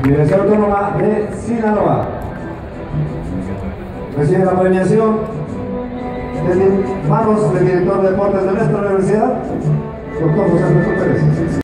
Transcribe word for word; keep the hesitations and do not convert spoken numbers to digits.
Universidad Autónoma de Sinaloa. Recibe la premiación de manos del director de deportes de nuestra universidad, doctor José Alberto Pérez.